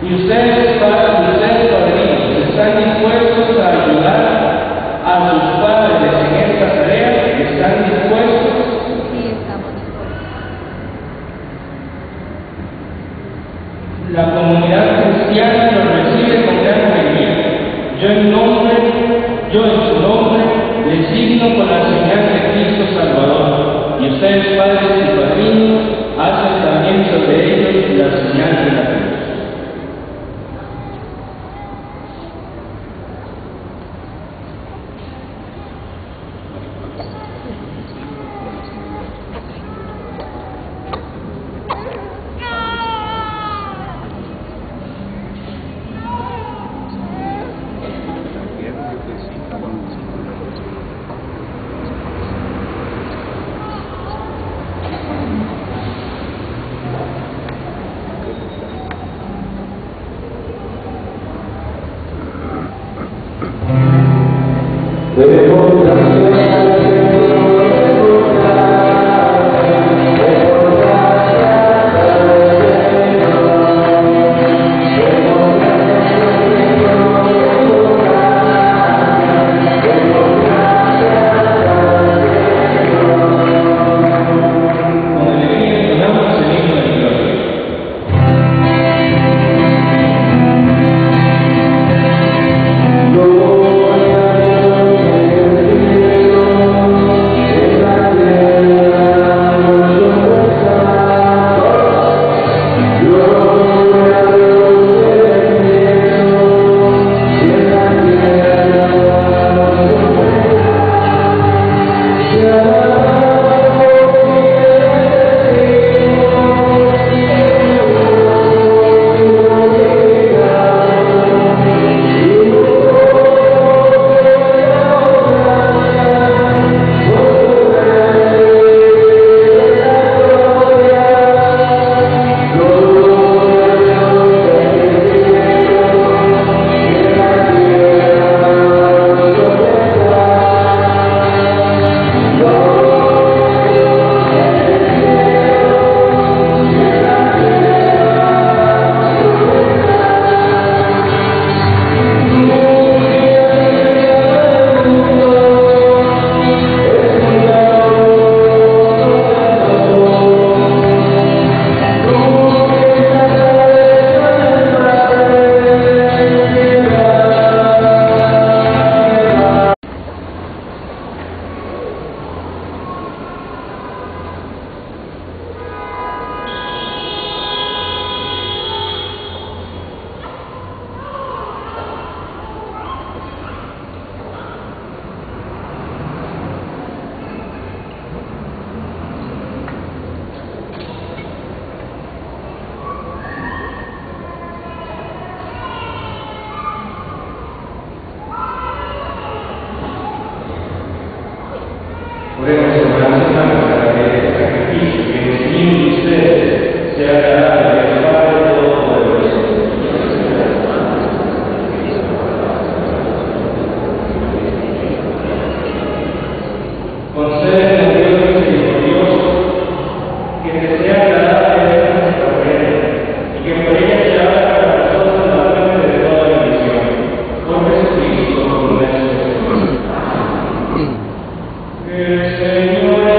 Y ustedes, padrinos, ¿están dispuestos a ayudar a sus padres en esta tarea? ¿Están dispuestos? Sí, estamos dispuestos. La comunidad cristiana lo recibe con gran alegría. Yo en su nombre, les signo con la señal de Cristo Salvador. Y ustedes, padres y padrinos, hacen también sobre ellos la señal de la cruz. Oremos, hermanos, para que el sacrificio que recibimos de ustedes sea agradable al Padre Todopoderoso. Concédenos, Dios misericordioso, que te sea agradable nuestra ofrenda y que por ella se haga para nosotros la fuente de toda bendición. Por Jesucristo nuestro Señor. Que el Señor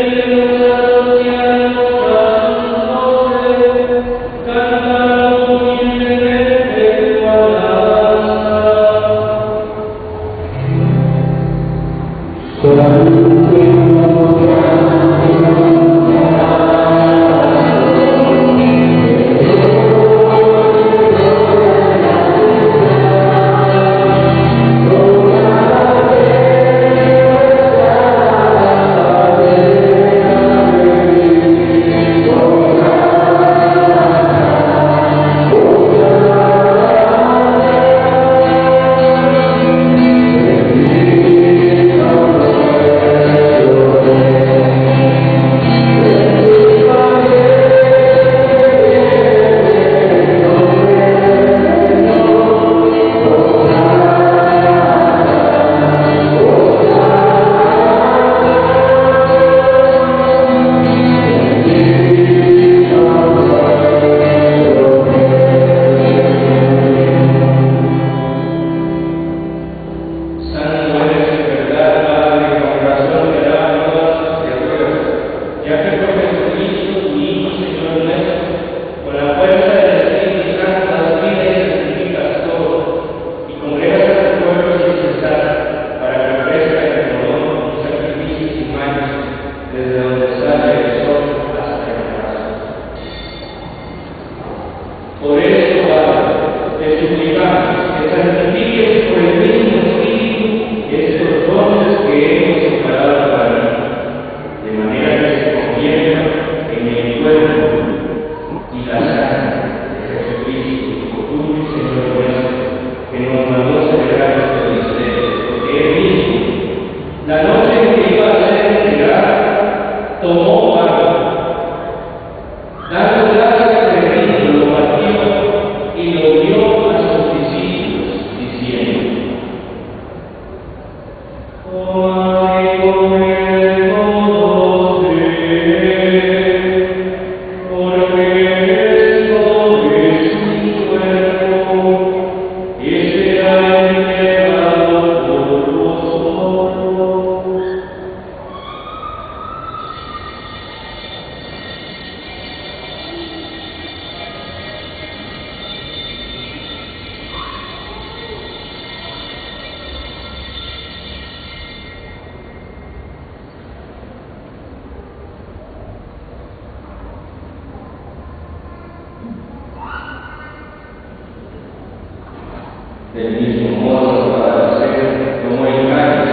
Del mismo modo para hacer como el cáliz,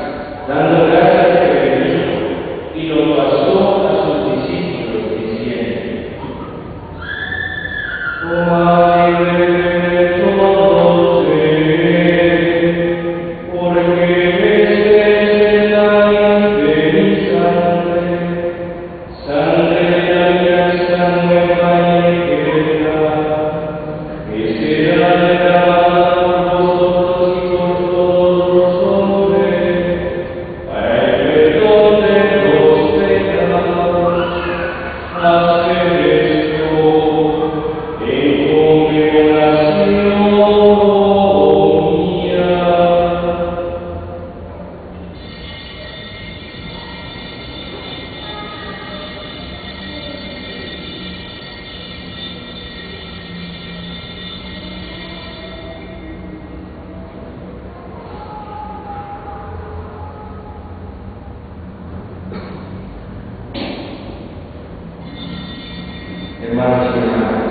dando gracias de beber, y lo pasó a sus discípulos diciendo: tomad y bebed todos de él, porque este es la de mi sangre de la alianza nueva y eterna, que será derramada hermanos y hermanas.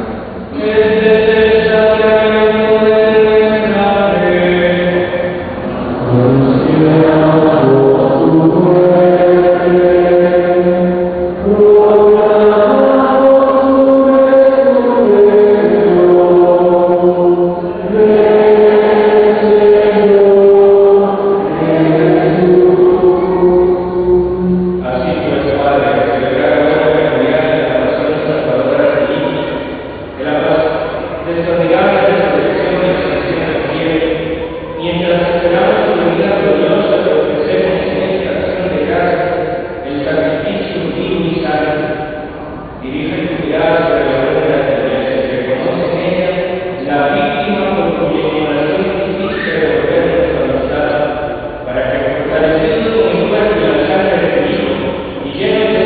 Para que fortalecidos con el cuerpo y la sangre de Cristo y llenos de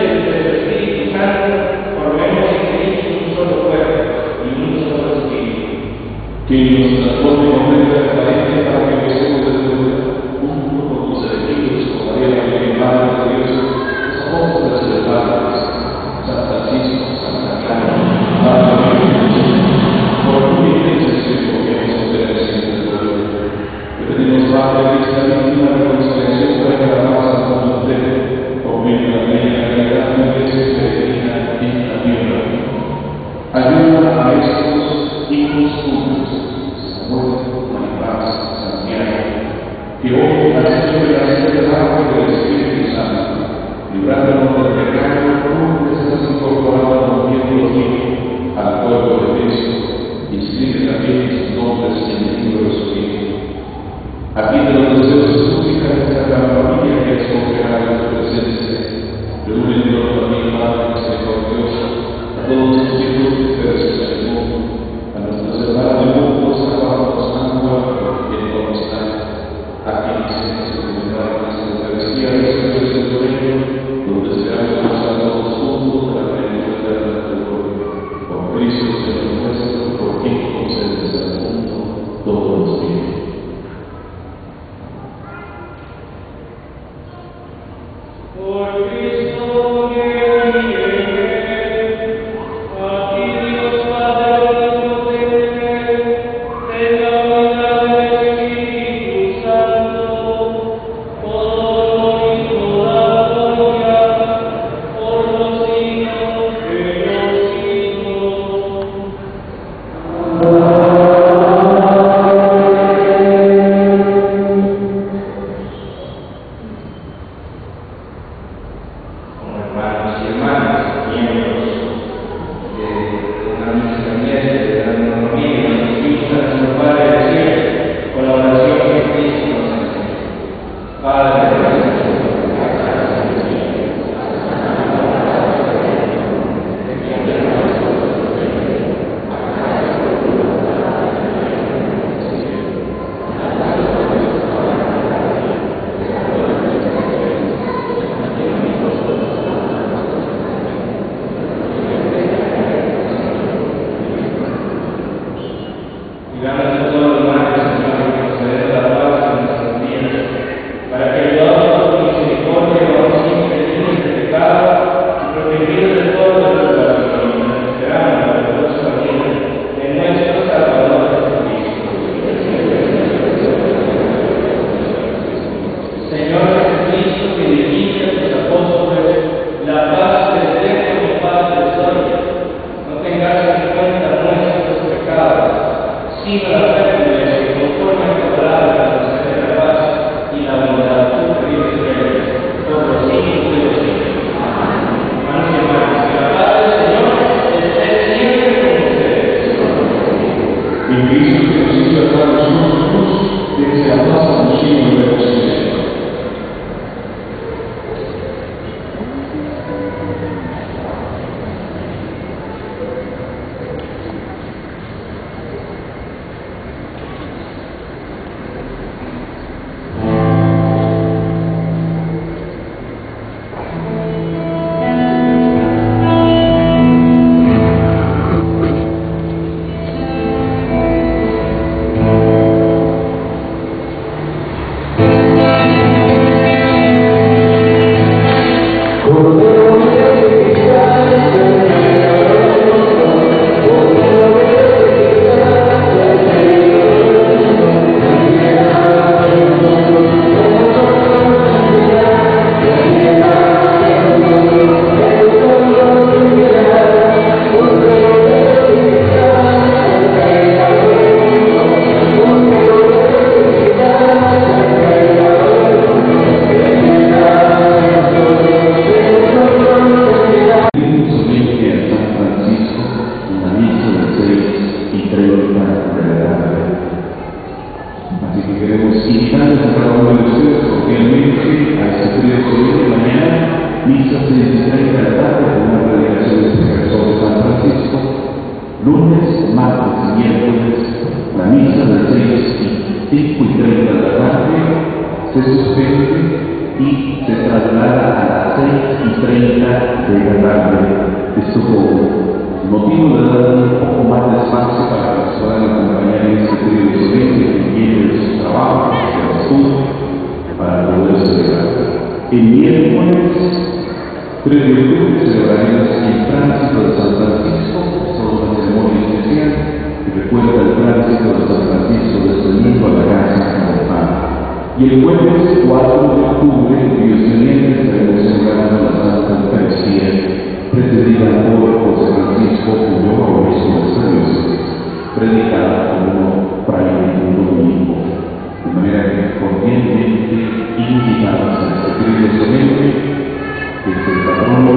que es el patrón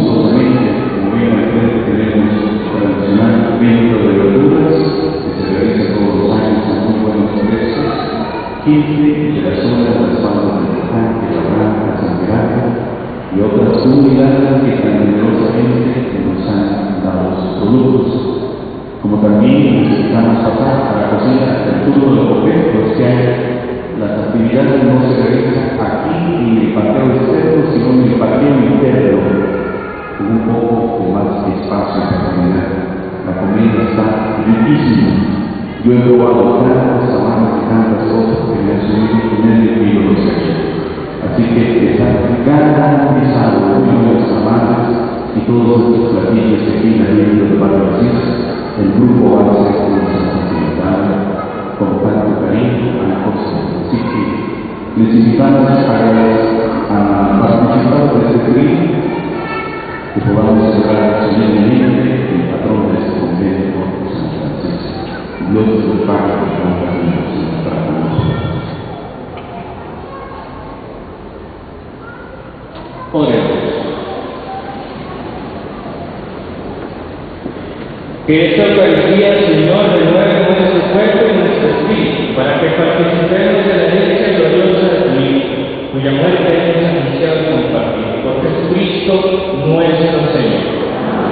gustosamente, como bien al frente tenemos tradicional evento de verduras que se realiza todos los años a muy buenos precios. Gente de la zona de las bandas de Tejante, La Blanca, San Gerardo y otras comunidades que tan generosamente nos han dado sus productos. Como también necesitamos pasar a la cocina del turno de los objetos que hay. Las actividades no se realizan aquí en el parqueo externo, sino en el parqueo interno, con un poco de más espacio para caminar. La comida está riquísima. Yo he probado tantos tamaños y tantas cosas que me han subido con el envío de los aquí. Así que está garantizado con los amables y todos estos platillos que aquí en el libro de Valdeasís, el grupo va a hacer una actividad con tanto cariño a la cosa. Así que les invitamos a participar de este trío, que podamos celebrar solemnemente el patrón de este convento, San Francisco. Dios nos pague por cada uno para nosotros. Oremos. Que esta Eucaristía, Señor, renueve nuestro cuerpo y nuestro espíritu, para que participemos de la herencia gloriosa de tu Hijo, cuya muerte hemos anunciado y compartido. Por Jesucristo nuestro Señor.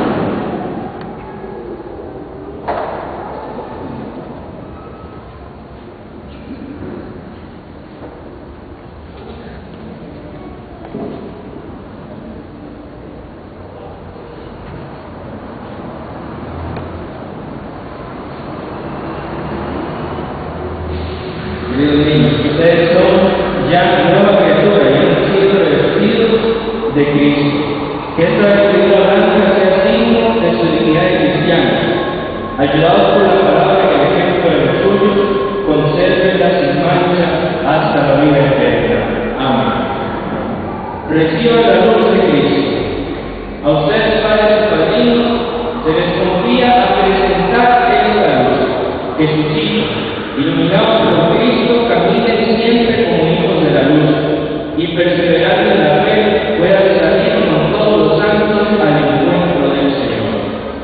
Queridos niños, ustedes son ya nueva criatura y han sido revestidos de Cristo. Que esta vestidura blanca sea signo de su dignidad cristiana. Ayudados por la palabra y el ejemplo de los suyos, consérvenla sin mancha hasta la vida eterna. Amén. Reciban la luz de Cristo. A ustedes, padres y padrinos, se les confía a presentar esta luz, que sus hijos, iluminados por Cristo, caminen siempre como hijos de la luz y perseverando en la fe puedan salir con todos los santos al encuentro del Señor.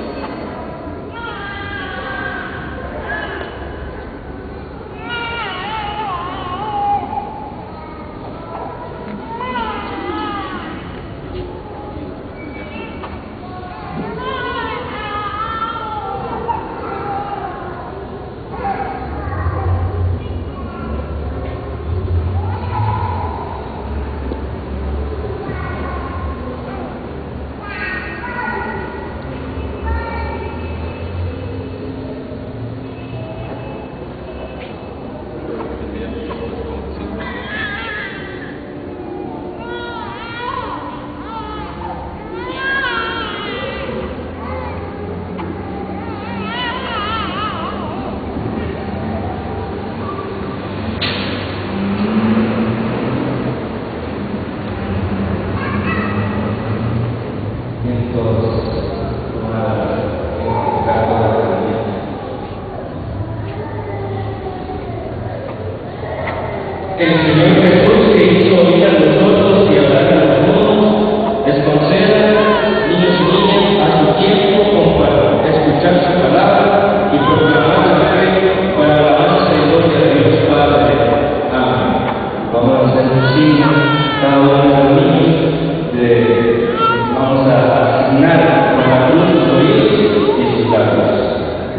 El Señor Jesús, que hizo oír a los sordos y hablar a los mudos, les conceda, niños y niñas, a su tiempo para escuchar su palabra y proclamar la fe para la alabanza y gloria de Dios Padre. Amén. Vamos a hacer un signo, cada uno de los niños, vamos a asignar con la cruz sus oídos y sus labios.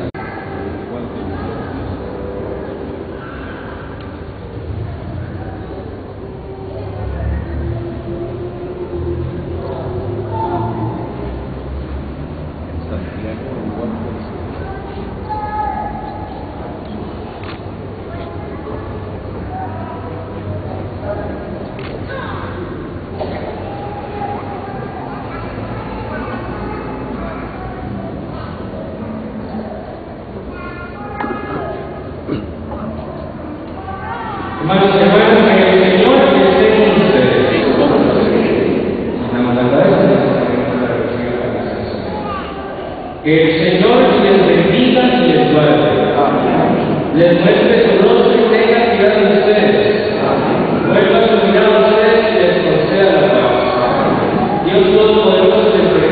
Hermanos y hermanas, que el Señor esté con ustedes. Damos la gracia que el Señor les bendiga y les guarde. Les muestre su rostro y tenga piedad de ustedes. Vuelva su mirada a ustedes y les conceda la paz. Dios Todopoderoso les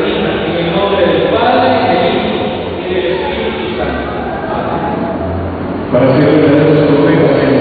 para ser verdaderos profetas en